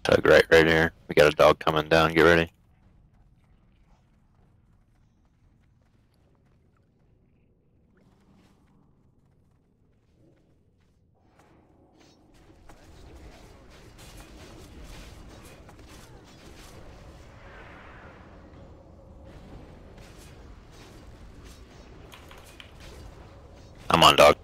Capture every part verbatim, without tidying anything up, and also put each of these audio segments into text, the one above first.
Tug right right here. We got a dog coming down, get ready. I'm on dog.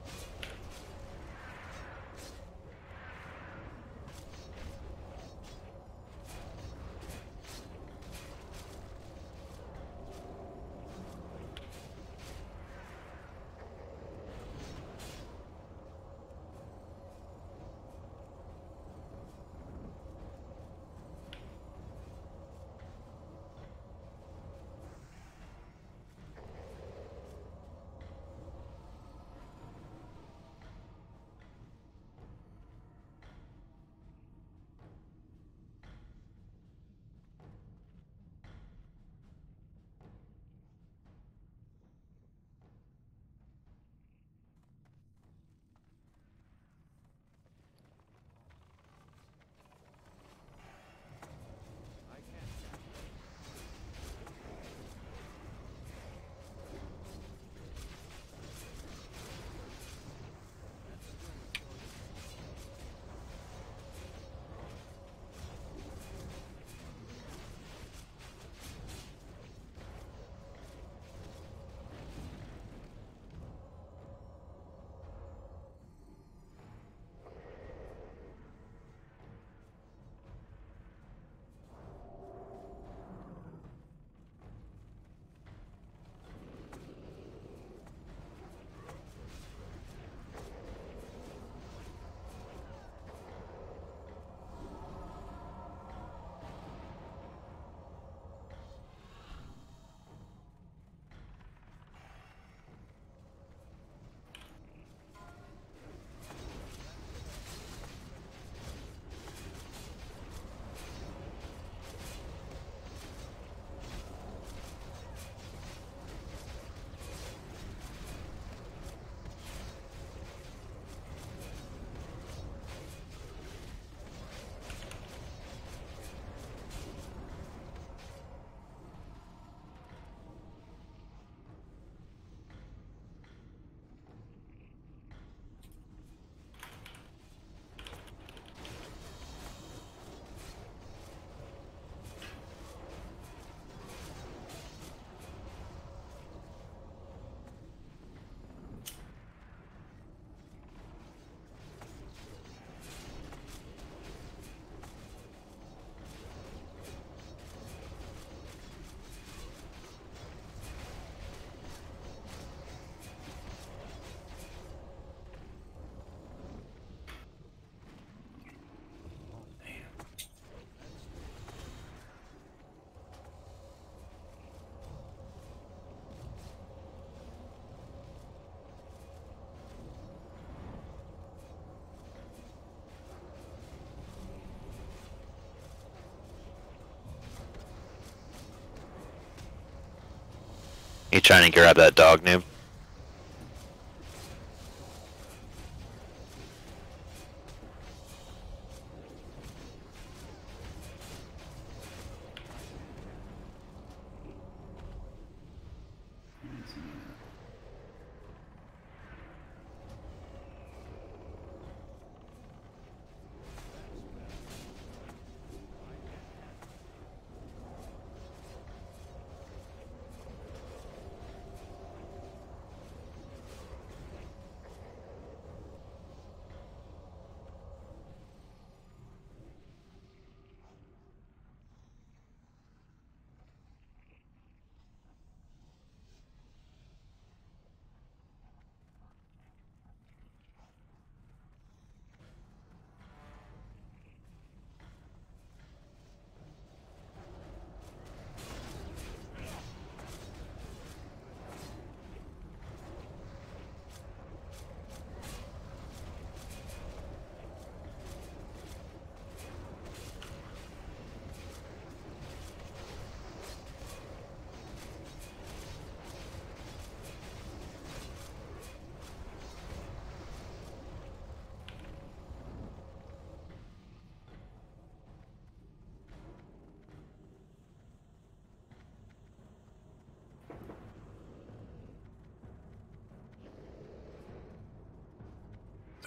You trying to grab that dog, noob?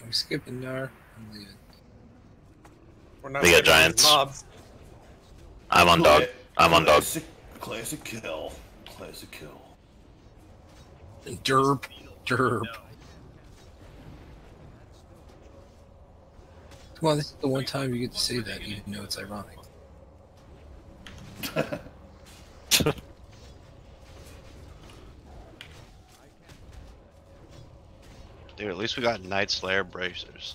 I'm skipping Gar. I'm leaving. We're not We got fighting giants. these mobs. I'm on dog. I'm on dog. Classic, classic kill. Classic kill. Derp. Derp. Come on, this is the one time you get to say that, even though it's ironic. Dude, at least we got Night Slayer bracers.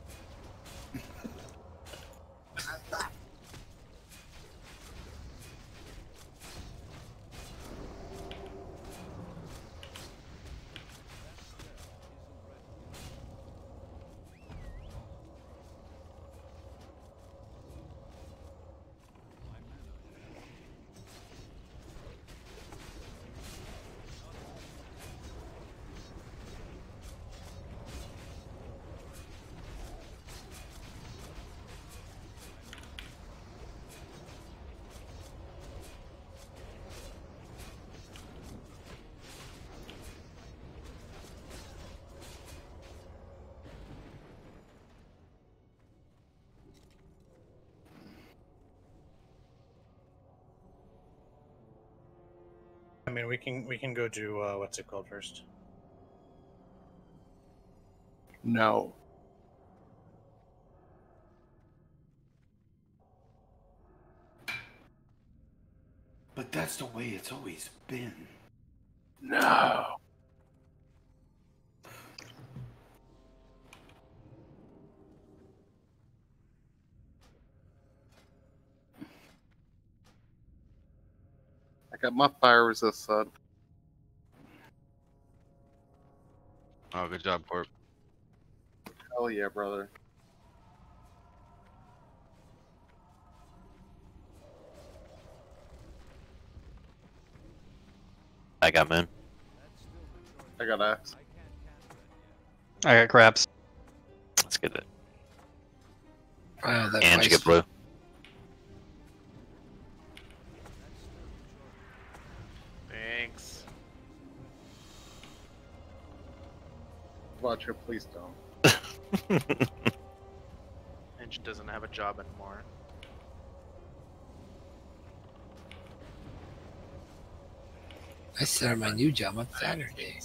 I mean, we can we can go do uh, what's it called first. No. But that's the way it's always been. No. I got my fire resist, son. Oh, good job, Corp. Hell yeah, brother. I got moon. I got axe. I got crabs. Let's get it. Wow, that And you ice- get blue. Thanks. Watcher, please don't. Inch doesn't have a job anymore. I started my new job on Saturday.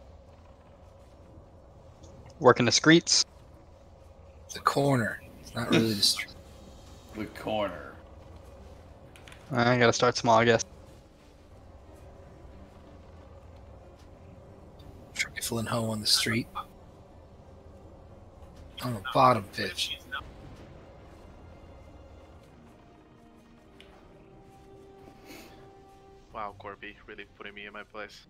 Working the streets. The corner. It's not really the street. The corner. I gotta start small, I guess. Trifling hoe on the street. On the bottom pitch. Wow, Corby, really putting me in my place.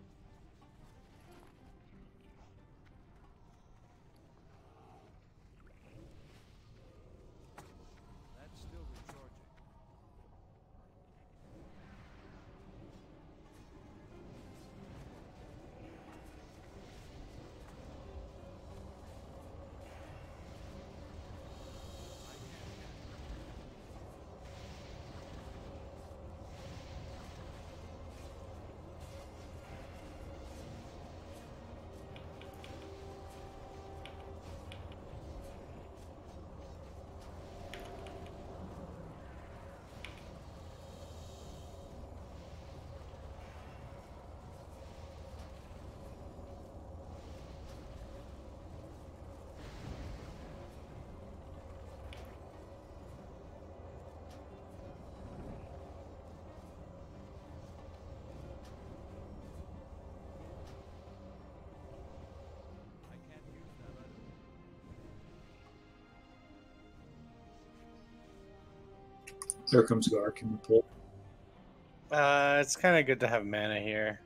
There comes Garr. Can we pull? Uh, it's kind of good to have mana here.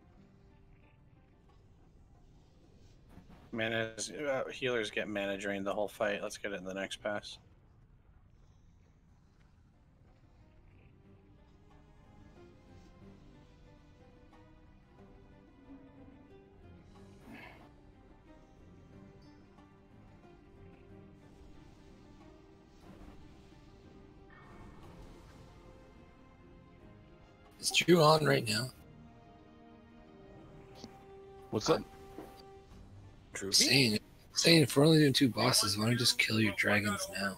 Mana uh, healers get mana drained the whole fight. Let's get it in the next pass. Is Drew on right now? What's up? Droopy? Saying it. Saying if we're only doing two bosses, why don't you just kill your dragons now?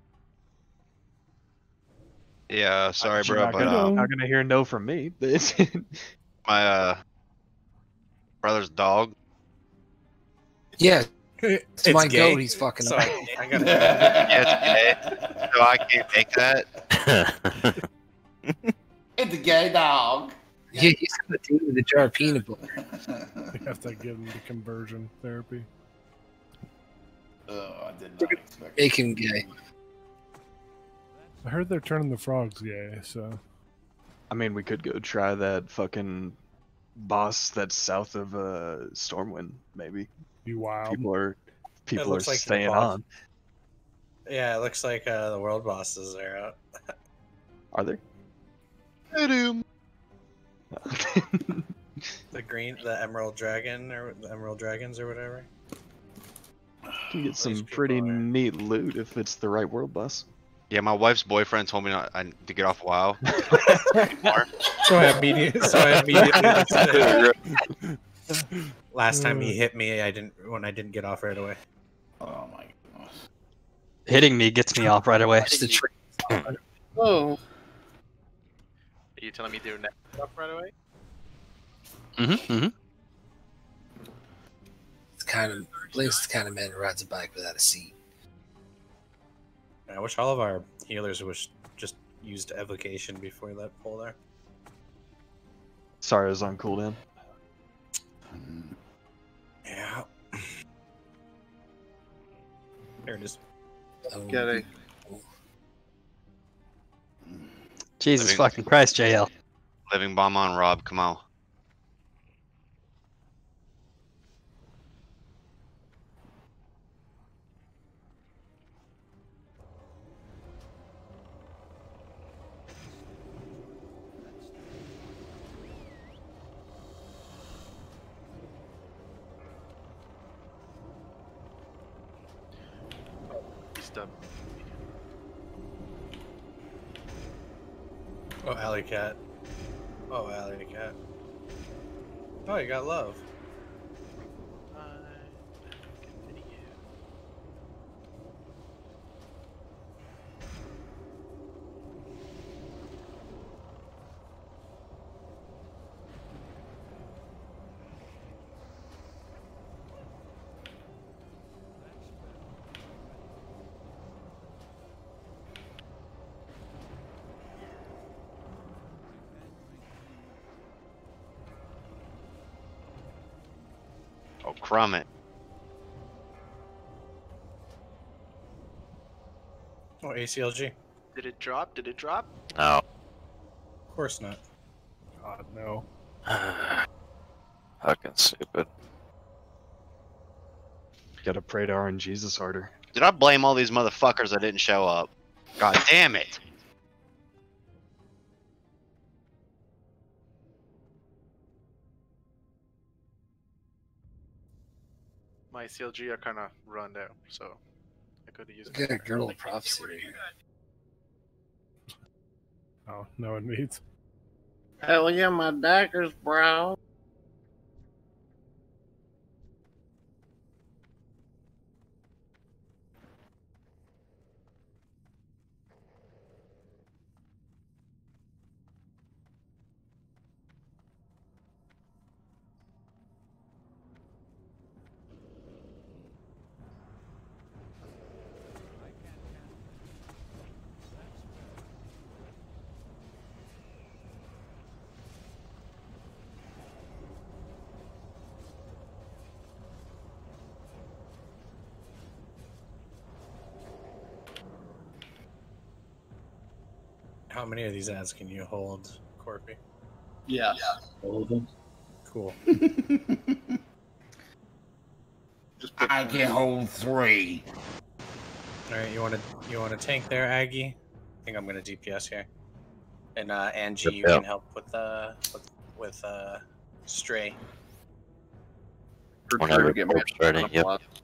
Yeah, sorry, You're bro, not but gonna, um, not gonna hear no from me. my uh brother's dog. Yeah, it's it's my gay, goat. He's fucking so up. I, I gotta. Yeah, it's gay, so I can't make that. It's a gay dog. Yeah, he's got a dude with a jar of peanut butter. You have to give him the conversion therapy. Oh, I did not expect Make him gay. I heard they're turning the frogs gay, so I mean, we could go try that fucking boss that's south of uh, Stormwind. Maybe you wild. people are people are looks like the staying boss. on. Yeah, it looks like uh, the world bosses are out. Are there? Hit him. The green, the emerald dragon, or the emerald dragons, or whatever. Can get some These people pretty are- neat loot if it's the right world boss. Yeah, my wife's boyfriend told me not, I, to get off WoW. So I immediately, so I immediately. Last time he hit me, I didn't when I didn't get off right away. Oh my goodness. Hitting me gets me off right away. It's the trick. Oh. Are you telling me to do next stuff right away? Mm-hmm, mm-hmm. It's kind of Blink's the kind of man who rides a bike without a seat. I wish all of our healers was just used evocation before that pull there. Sorry, I was on cooldown. Yeah. There it is. Oh, Get it. Jesus Living- fucking Christ, J L. Living bomb on Rob, come on. He's done. Oh, Alley Cat. Oh, Alley Cat. Oh, you got love. Oh, crumb it. Oh, A C L G. Did it drop? Did it drop? No. Of course not. God no. Fucking stupid. Gotta pray to R N Jesus harder. Did I blame all these motherfuckers that didn't show up? God damn it. My C L G are kind of run down, so I could have used We got a girdle of prophecy right here. Oh, no one needs. Hell yeah, my daggers, bro. How many of these ads can you hold, Corpy? Yeah. All of them. Cool. Just pick I one. can hold three. All right, you want to you want to tank there, Aggie? I think I'm gonna D P S here. And uh, Angie, Yep, you yep. can help with uh with, with uh Stray. For One sure to hundred get me corpse ready, a yep. plot.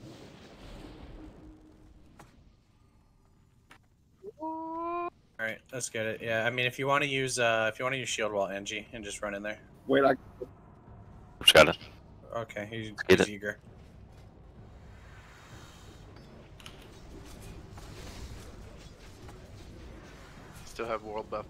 All right, Let's get it. Yeah, I mean, if you want to use uh, if you want to use shield wall, Angie, and just run in there. Wait, I. Just got it. Okay, he's, Get he's it. eager. Still have world buff.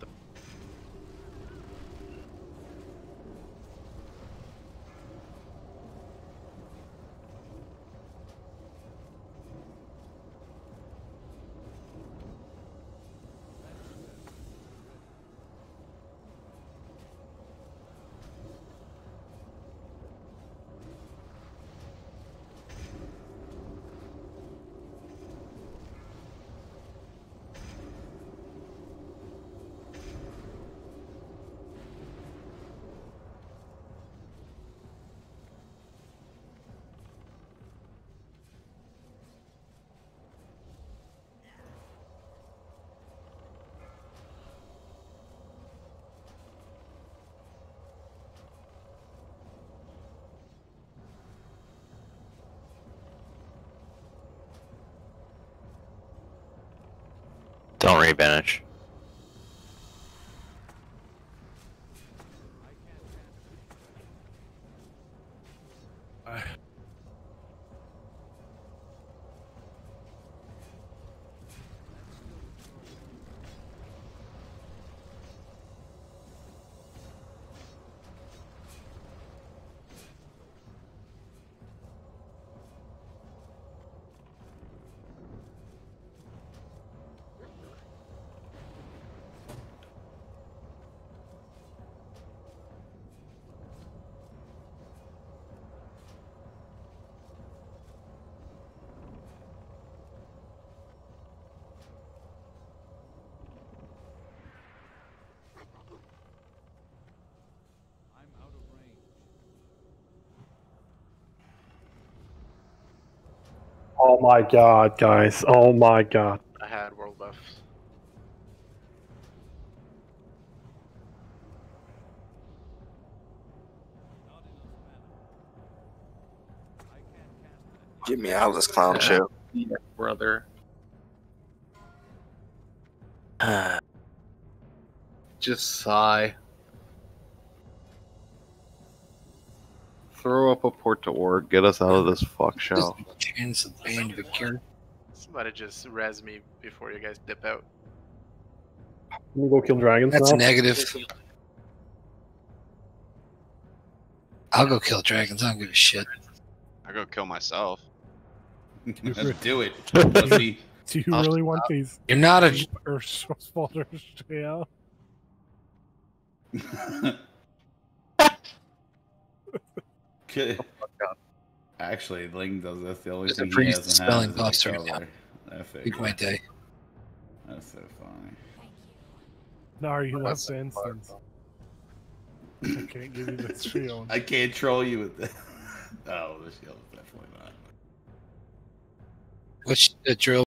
Don't re-banish. Oh my god, guys. Oh my god. I had world buffs. Get me out of this clown show. Yeah, brother. Just sigh. Throw up a port to org. Get us out of this fuck show. Chance of band Victor. Somebody just res me before you guys dip out. Can we go kill dragons That's now? a negative. I'll go kill dragons. I don't give a shit. I go kill myself. Let's do it. Let's see. Do you I'll- really want these? You're not a. Or spoilers to stay out? Okay. Actually, Ling does. That's the only There's a thing he priest hasn't had. spelling is a boss right now. color. I figured. Make my day. That's so funny. No, are you left the instance? I can't give you this shield. I can't troll you with that. Oh, the shield's definitely not. What's the drill?